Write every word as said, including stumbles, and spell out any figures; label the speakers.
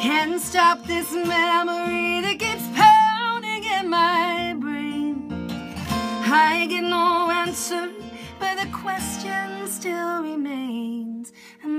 Speaker 1: Can't stop this memory that keeps pounding in my brain. I get no answer, but the question still remains. And